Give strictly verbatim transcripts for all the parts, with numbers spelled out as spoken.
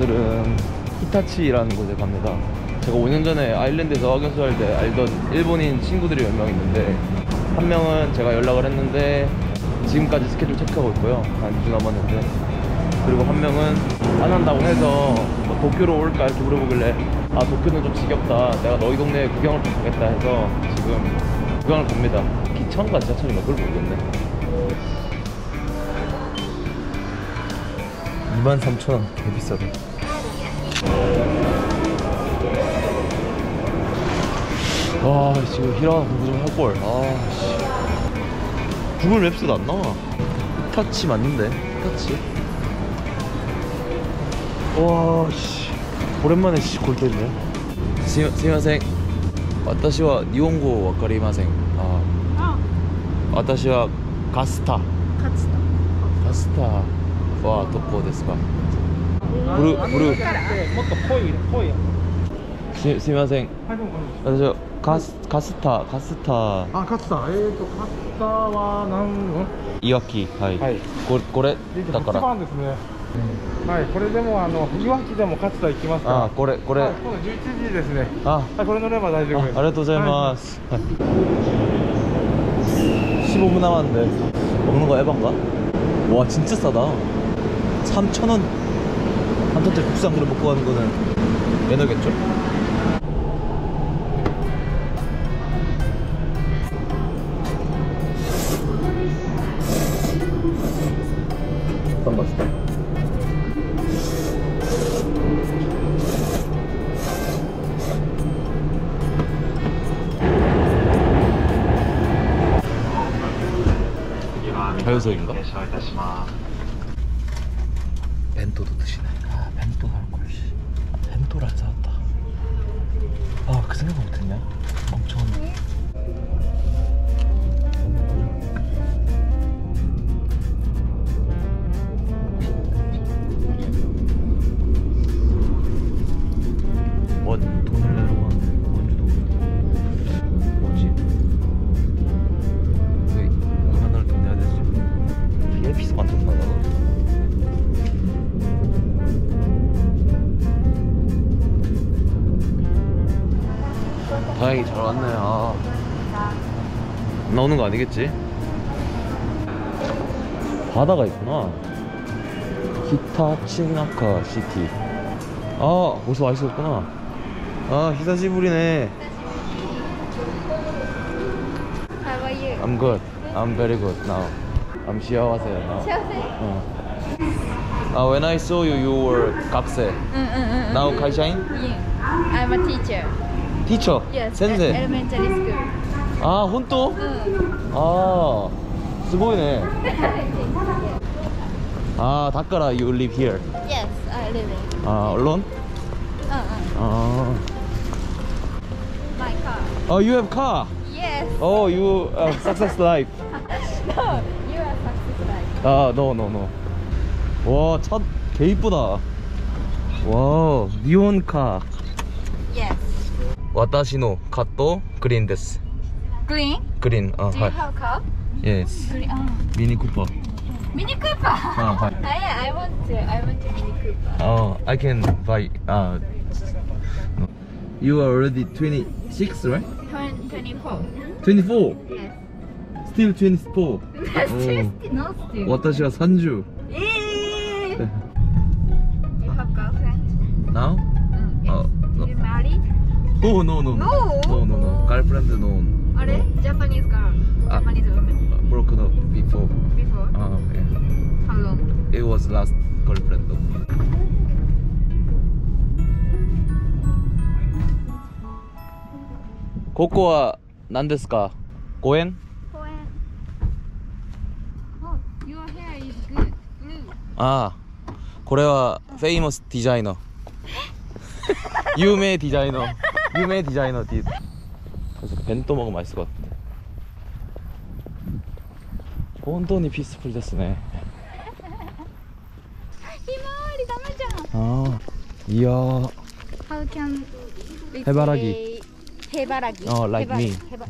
오늘은 히타치라는 곳에 갑니다. 제가 오 년 전에 아일랜드에서 어학연수 할 때 알던 일본인 친구들이 몇 명 있는데, 한 명은 제가 연락을 했는데 지금까지 스케줄 체크하고 있고요. 한 이 주 남았는데, 그리고 한 명은 안 한다고 해서 뭐 도쿄로 올까 이렇게 물어보길래, 아 도쿄는 좀 지겹다, 내가 너희 동네에 구경을 좀 가겠다 해서 지금 구경을 갑니다. 기차인가 지하철인가 그걸 모르겠네. 이만 삼천 원 개 비싸다. 와 지금 히라가 공부 좀 할걸. 아씨 구글 맵스도 안 나와. 히타치 맞는데? 히타치? 와씨 오랜만에 씨 골 때리네. 스미마셍. 私は日本語わかりません。ああ。私はカスタ。カスタ。カスタはどこですか？ブルブル。もっと濃い濃い。すすみません。私はカスカスタカスタ。あカスタ。えーとカスタは何？いわきはい。はい。これこれだから。一番ですね。はい、これでもあのいわきでも勝田行きますから。あ、これこれ。はい、今度じゅういちじですね。あ、はい、これ乗れば大丈夫です。あ、ありがとうございます。はい、십오 분 남았는데 먹는 거 에반가? 와 진짜 싸다. 삼천 원 한 톤짜리 국산 그릇 먹고 가는 거는 매너겠죠? 일단 맛있다. 자유석인가? 벤토도 드시네. 아 벤토 살걸. 벤토를 안 사왔다. 아 그 생각 못했냐? 엄청 원 돈을 내러 가는데 뭔지도 뭐지? 왜 얼마나를 돈 내야 되지? 에어피스 만졌나 나도? 다행히 잘 왔네. 아 안 나오는 거 아니겠지? 바다가 있구나. 히타치나카 시티. 아 벌써 와 있었구나. 아 히사시부리네. How are you? I'm good. I'm very good now. I'm 시아와세 now. 어. Uh, when I saw you, you were 각세. Now 가이샤인? Yeah. I'm a teacher. Teacher? Yes. 센세. Elementary school. 아 혼또? 아 스보이네. 아 다카라 you live here? Yes, I live in. 아 alone? Uh-uh. 아. My car. Oh you have car? Yes. Oh you uh, success life. No, you are success life. 아 no no no. 와 차 개 이쁘다. 와 니온 카. Yes. 私のカットグリーンです。 Green? グリーン。あ、 Do you はい。 have car? Yes. Green. Oh. ミニクーパー。 Mini Cooper. あ、はい。 Ah, yeah, I want to. I want to Mini Cooper. Oh, I can buy. Uh, you are already twenty-six, right? twenty-four. twenty-four. Yes. Still twenty-four. That's still not still. 私はthirty. Eh. Do you have girlfriend? Now? Mm, yes. Uh, no. You married? Oh no no No? no no no. Girlfriend no. Are Japanese girl? Ah. Japanese woman? Broken up before. Before? Ah, yeah. How long? It was last girlfriend. 고코와 난데스까? 고엔? Koen. Oh, your hair is good. Blue. 아, これは famous designer. 有名デザイナー. 有名デザイナーって言う. 그래서 벤또 먹으면 맛있을 것 같은데. 本当にピースフルですね. ひまわりダメじゃん. 아, 이야. How can we 해바라기. say 해바라기? Oh, like 해바- me. 해바-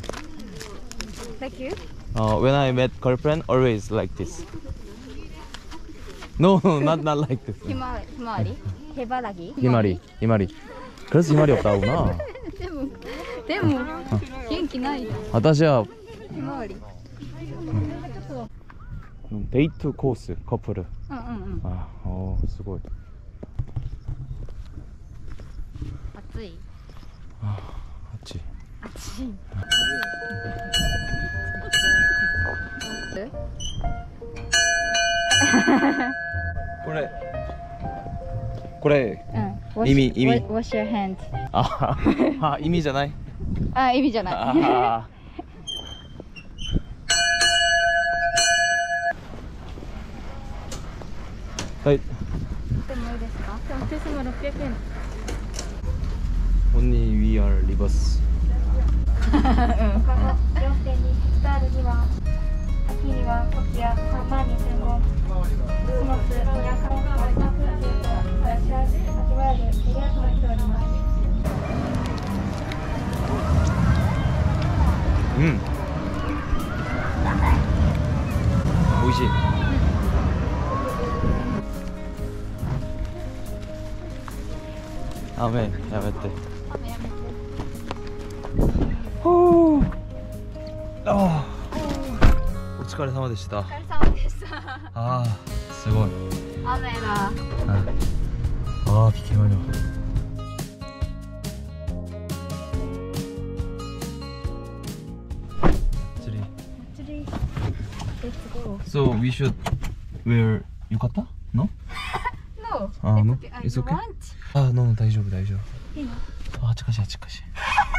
Like you? Uh, when I met girlfriend, always like this. No, no, not, not like this. ひまひまわりヘバラギ 희마리, 희마리. 그래서 희마리 없다구나. でもでも元気ないよ 아다시야 ひまわり 데이트 코스 커플. うんうんうん 아, 어, すごい. 暑い 아, 맞지. 暑いこれこれうん意味意味 Wash your hand ああ意味じゃないあ意味じゃないあはいでもいいですかでも私もろっぴゃくえん Only we are reverse. 両手にスタールには秋にはこちらさんまんにせんごんスモスにやかんの風景と私は秋葉原でエリアとなっております 음. 오이시. 아메, 야메떼. 호. 아. 오츠카레 사마 데시다. お疲れ様でした 아, すごい. 雨だ 아, 비 개많이 와. Actually, let's go. So we should wear yukata? No? No, 아, no? I It's okay? want. 아, no, 大丈夫大丈夫いいのあ、近しい近しい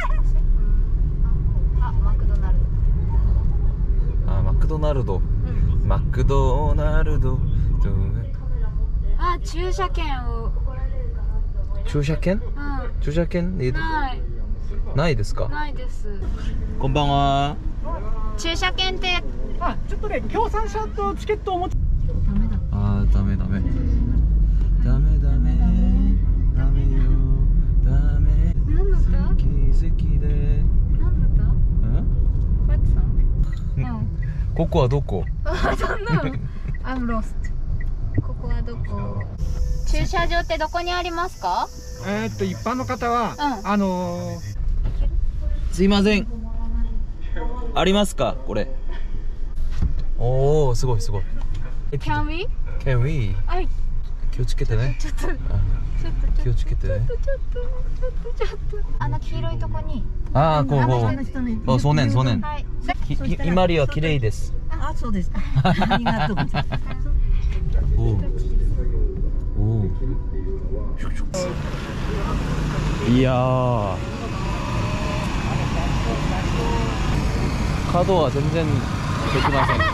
あ、マクドナルドあ、マクドナルドうんマクドナルドあ、駐車券を駐車券うん駐車券いないないですかないですこんばんは駐車券ってあ、ちょっとね、協賛者とチケットを持ちダメだあー、ダメダメダメダメダメよダメ何の歌好き好きで何の歌ん What song? うんここはどこあ、そんなの I'm lost ここはどこ駐車場ってどこにありますかえーっと一般の方は、 うんあのー、 すいませんありますかこれおおすごいすごい Can we? Can we? はい気をつけてねちょっとちょっあと気をつけてねちょっとちょっとちょっとちょっとあの黄色いとこにああこうこうあそうねんそうねんはいききひまりは綺麗ですあ、そうですか。ありがとうございます。 おおおいやー角は全然できません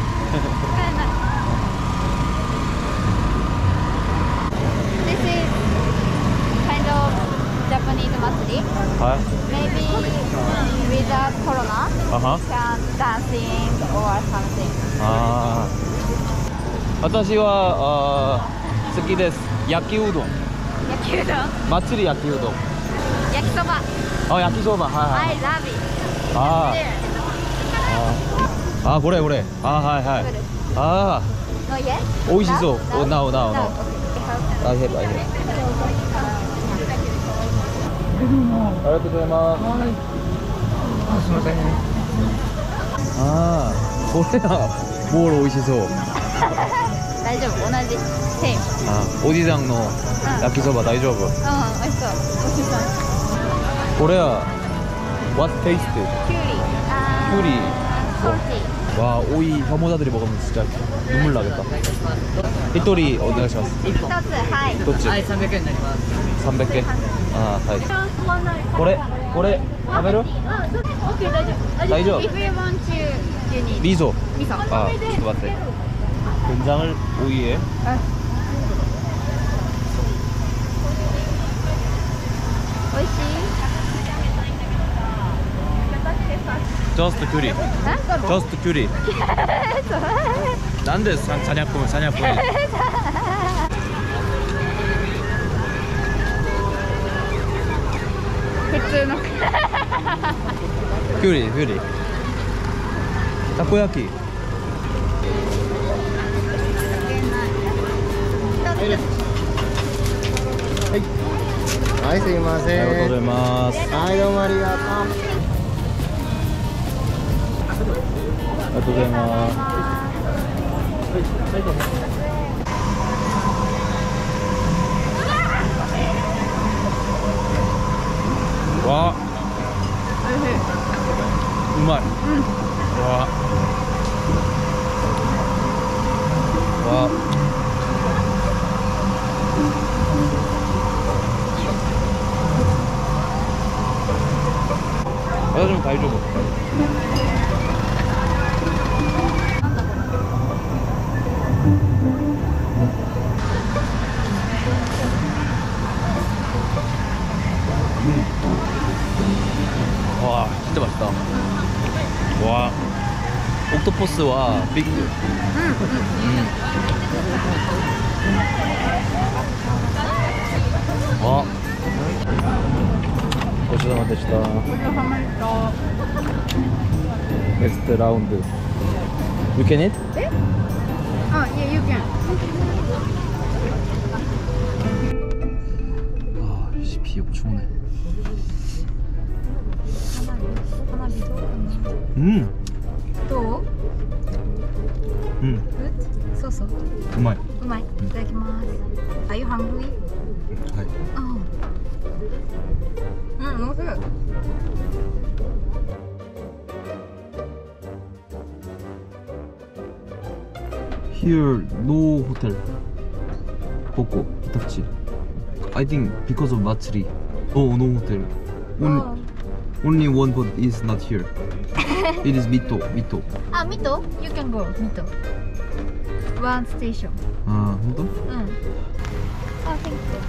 This is kind of Japanese matsuri. はい Maybe without corona, あは can dancing or something. あー私はあー好きです焼きうどん焼きうどん、 祭り焼きうどん焼きそば。 あ焼きそばはいは I い love it. あーあーこれこれあーはいはいあ No yet? ー美味しそう Now? おなおなおな Now? お Okay. あへばあへばありがとうございますあ、すみません。 ああこれはボール美味しそう大丈夫、同じ。セーム。 あおじさんの焼きそば大丈夫うん、美味しそう。美味しそう。 これは What tasted? キュウリ。あー 큐리 소시. 와 오이 혐오자들이 먹으면 진짜 눈물 나겠다 히토리 어디 가시마스? 一つ、はい。 どっちはい、三百円になります。 さんびゃくえんあーはいこれこれ食べるあ、そうです。オッケー、大丈夫。 大丈夫 If you want to, you need 미소 미소. 아ちょっと待って 된장을 오이에 오이시. 저스트 큐리 저스트 큐리 난데 사냥꾼 사냥꾼 普通の 큐리 큐리 타코야키 はい、すいません。 ありがとうございます。 はい、どうもありがとう。 ありがとうございます。わあ、うまい。わあ、わあ、私も大丈夫。와 진짜 맛있다. 와 옥토퍼스와 빅. 음. 와 고생하셨 되시다. 넥스트 라운드. You can eat? 네? 어, yeah, you can. 아, 씨, 비 엄청 오네. 음. 또? 음. Good? So-so. 정말. うまい。いただきます。Are you hungry? 네. 어. 응, 너무 good. Here no hotel. Koko, Hitachi. I think because of Matsuri. Oh, no hotel. Only, 어. only one boat is not here. It is Mito, Mito. 아, 미토? You can go, 미토. One station. 아, 혼돈? 응. 아, thank you.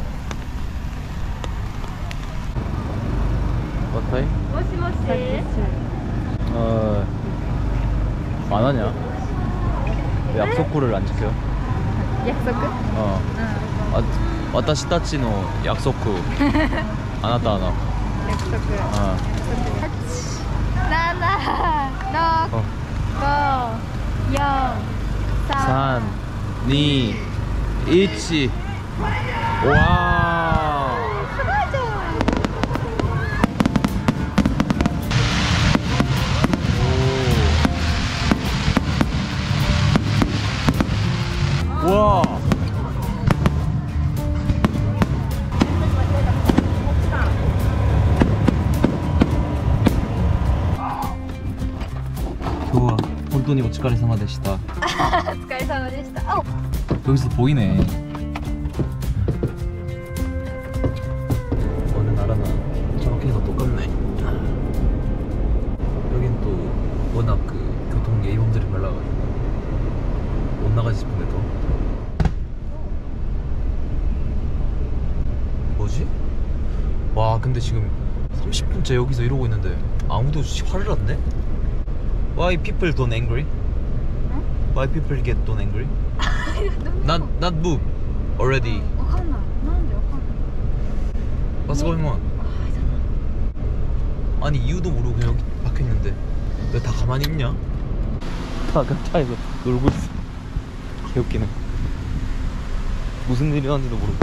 와타이? 모시모시. 어, 안 하냐? 왜 약속구를 안 지켜? 약속? 어. 응. 아, 와타시 타치노 약속구. 안 왔다 안 와. 약속. 어. 나나, 너, 어. 고, 영, 삼, 이, 일. 와. 오. 와. 좋아. 혼돈이 오츠카레 사마 되시다. お疲れ様でした。어. 여기서 보이네. 어느 나라나 저렇게 해서 똑같네. 여긴 또 워낙 그 교통 예의범들이 발라가지고 못 나가지 싶은데 더. 뭐지? 와 근데 지금 삼십 분째 여기서 이러고 있는데 아무도 화를 안 내? Why people don't angry? Why people get don't angry? Not not move already. わかんない。なんでわかんない。 What's going on? 아니 이유도 모르고 그냥 여기 박혀있는데 왜 다 가만히 있냐? 다 차에서 놀고 있어. 개웃기네. 무슨 일이 일어난지도 모르고.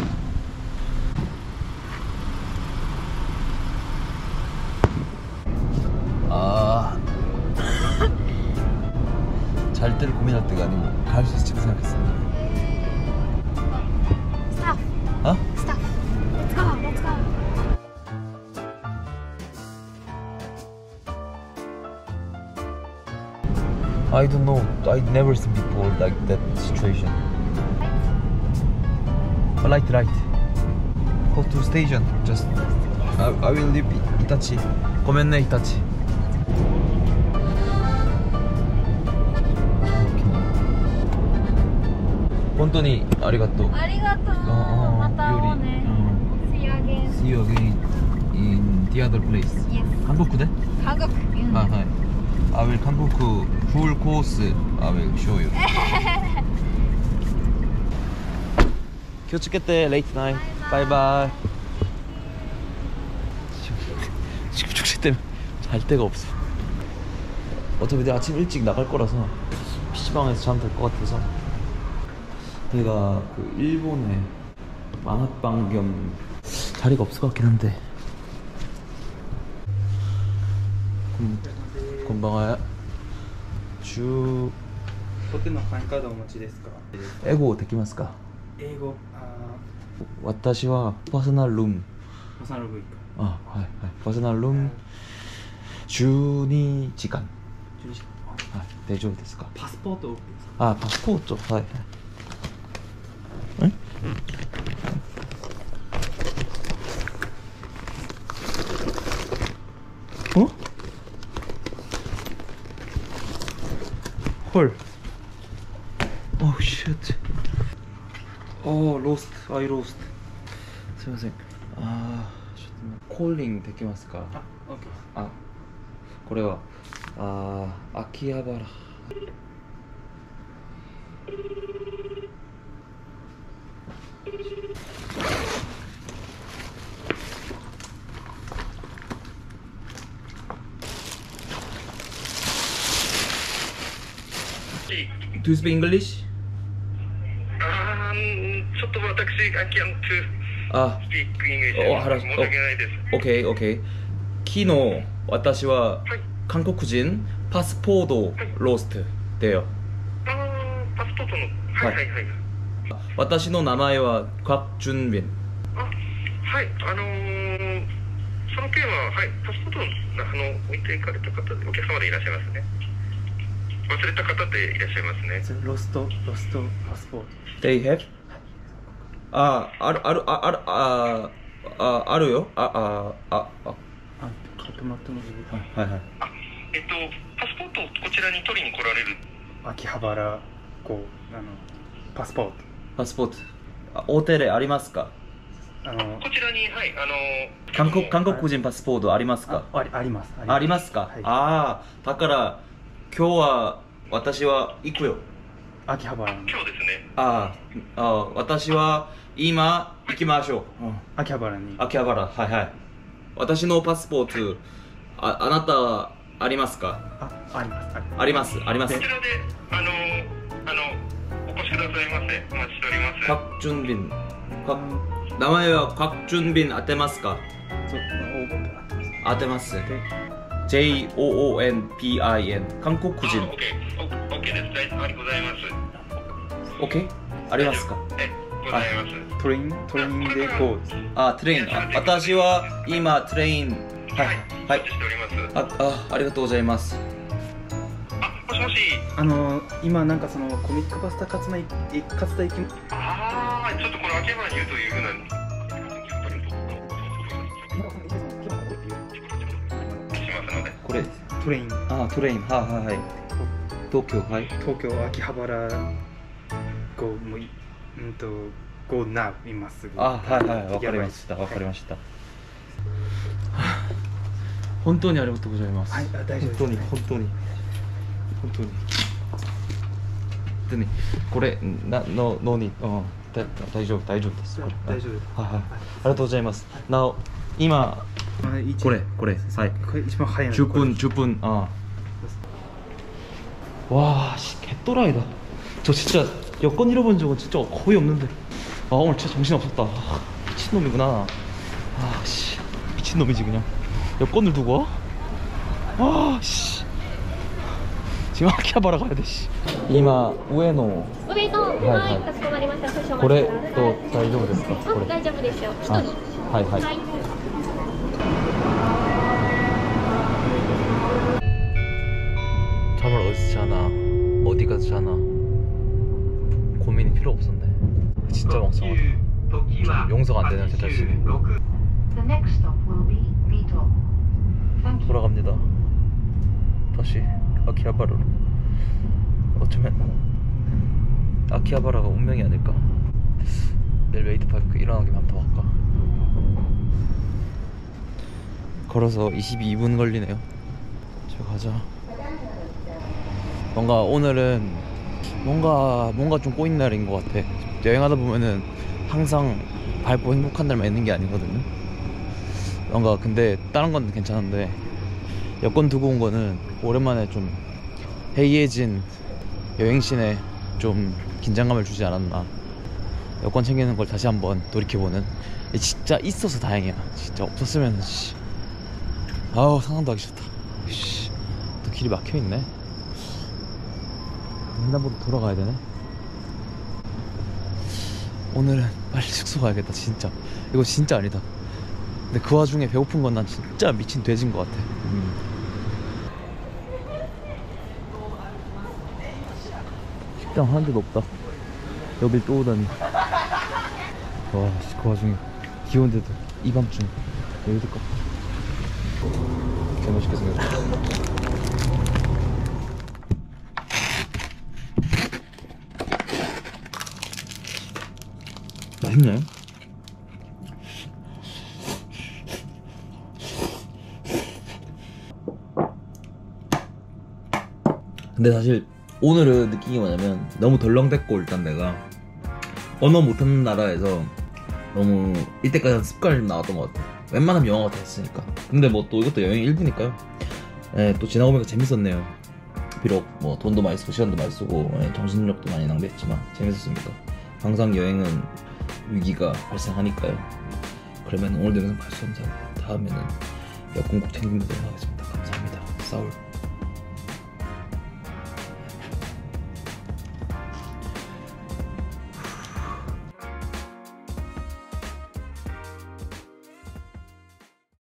아... 잘 때를 고민할 때가 아니고 갈 수 있을지 생각했어. 스탑. 어? 스탑. Let's go. Let's go. I don't know. I never seen before like that situation. Right, right. Go to station. Just. I, I will leave Itachi. ごめんね Itachi. 혼돈이 아리가또. ありがとう。 어, 어, また会おうね。 음. See you again. See you again in the other place. Yes. 한국대? 한국. 응. 아, 하이. I will 한국 full course. I will show you. 気をつけて late night. Bye bye. 지금 졸리 때문에 잘 데가 없어. 어차피 내가 아침 일찍 나갈 거라서 피시방에서 자면 될 것 같아서. 내가 그 일본에 만화방 겸 자리가 없을 것 같긴 한데. 음, 건방아야. 주. ホテルのファンカードお持ちですか？ 英語できますか？ 英語、あ私はパーソナルルーム。 ー、パーソナルブイか。 あ、はいはい。パーソナルルームじゅうにじかん。 じゅうにじかん。 はい、大丈夫ですか？ パスポート OK ですか？ あ、パスポート、はい。ん？어? 헐. 오 쉣. 어, 로스트. 아이 로스트. すいません. 아, ちょっとコーリングできますか? あ、OK です。 あ、これはあー、秋葉原。Do you speak English? あーちょっと私、I can't あ、 speak English。 お話申し訳ないです。 OK、OK。昨日、私ははい。 韓国人パスポートローストだよ。 あー、パスポートの。はいはいはい。 私の名前はカク・ジュンビン。 あ、はい、あのー、その件は、はい、パスポートをあの置いていかれた方で、お客様でいらっしゃいますね。忘れた方でいらっしゃいますね。 ロスト、ロストパスポート。 They have? あ、ある、ある、あ、ある、あ、あ、あるよ。あ、あ、あ、あ。 あ、買ってもらってもいいですか？ はいはい。 あ、えっと、パスポートをこちらに取りに来られる。 秋葉原、こう、あの、パスポート。 パスポート。あ、大手でありますか？ あの、 こちらに、はい、あのー、 韓国、韓国人パスポートありますか？ あ、あり、あります。 ありますか？ はい。 ああ、だから今日は私は行くよ。 秋葉原に。 今日ですね。 あーあー、私は今行きましょう。うん、 秋葉原に。 秋葉原、はいはい。私のパスポート、あ、あなたはありますか？ あ、あります。 あります、あります。 こちらで、あのー、あの、お越しくださいませ。お待ちしております。 カク・ジュンビン。か名前はカク・ジュンビン当てますか？ そう、お、 当てます。ジェイ・オーオーエヌピーアイエヌ 韓国人。 あ、OK、OK です。ありがとうございます。 OK？ ありますか？ え、ございます。 トレイン、トレインでこう。 あ、トレイン。あ、私は今トレイン。はいはい。 しております。 あ、あ、ありがとうございます。 あ、もしもし。 あの、今なんかそのコミックバスター勝田勝田駅。 ああ、ちょっとこの秋葉原にいるというふうな。 これトレイン。 あ、トレイン。はいはいはい。東京、はい。 東京秋葉原。こう、もう、うんと、Go now 今すぐ。 あ、はいはい、わかりました。わかりました。本当にありがとうございます。 はい、あ、大丈夫です。 本当に、本当に。本当に。でね、これ、な、の、のに、うん、だ、大丈夫、大丈夫です。これ大丈夫です。 はいはい。ありがとうございます。なお、今、これ、これ、はい。 これ一番早いの。 じゅっぷん、じゅっぷん、ああ。와, 씨, 개또라이다. 저 진짜 여권 잃어본 적은 진짜 거의 없는데. 아, 오늘 진짜 정신 없었다. 아, 미친놈이구나. 아, 씨, 미친놈이지 그냥. 여권을 두고 와? 아, 씨. 지금 아키하바라 가야 돼, 씨. 이마 우에노. 우에노,はい、かしこまりました。少々お待ちください。 これと大丈夫ですか？これ。 大丈夫ですよ。一人。 はいはい。 はい。 잠을 어디서 자나 어디 가서 자나 고민이 필요 없었네. 진짜 멍청하다. 용서가 안 되는 제 자신이. 돌아갑니다. 다시 아키하바라로. 어쩌면 아키하바라가 운명이 아닐까. 내일 웨이트파크 일어나기만 하면 더 갈까. 걸어서 이십이 분 걸리네요. 저 가자. 뭔가 오늘은 뭔가 뭔가 좀 꼬인 날인 것 같아. 여행하다 보면은 항상 밝고 행복한 날만 있는 게 아니거든요. 뭔가 근데 다른 건 괜찮은데 여권 두고 온 거는 오랜만에 좀 해이해진 여행신에 좀 긴장감을 주지 않았나. 여권 챙기는 걸 다시 한번 돌이켜보는. 진짜 있어서 다행이야. 진짜 없었으면 씨. 아우 상상도 하기 좋다. 씨, 또 길이 막혀있네. 횡단보도 돌아가야 되네. 오늘은 빨리 숙소 가야겠다. 진짜 이거 진짜 아니다. 근데 그 와중에 배고픈 건 난 진짜 미친 돼지인 것 같아. 음. 식당 한 데도 없다. 여길 또 오다니. 와, 그 와중에 비 온데도 이 밤중 여기 될까? 개 멋있게 생겼다. 맛있네. 근데 사실 오늘은 느낀 게 뭐냐면 너무 덜렁댔고 일단 내가 언어 못하는 나라에서 너무 이때까지 습관이 좀 나왔던 것 같아. 웬만하면 영어가 다 했으니까. 근데 뭐 또 이것도 여행 일부니까요. 예, 또 지나고 보니까 재밌었네요. 비록 뭐 돈도 많이 쓰고 시간도 많이 쓰고 예, 정신력도 많이 낭비했지만 재밌었습니다. 항상 여행은 위기가 발생하니까요. 그러면 오늘도 영상 봐주셔서 감사하고 다음에는 여권 꼭 챙기도록 하겠습니다. 감사합니다. 싸울